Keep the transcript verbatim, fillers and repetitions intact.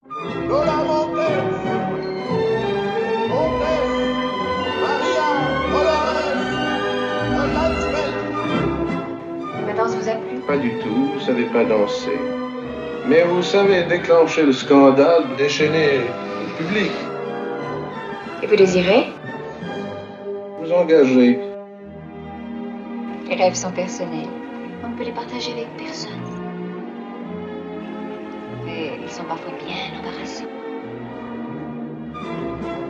Lola Montès, Montès, Maria, Dolores, Ma danse vous a plu? Pas du tout, vous savez pas danser. Mais vous savez déclencher le scandale, déchaîner le public. Et vous désirez? Vous engagez. Les rêves sont personnels. On ne peut les partager avec personne. Mais ils sont parfois bien embarrassants.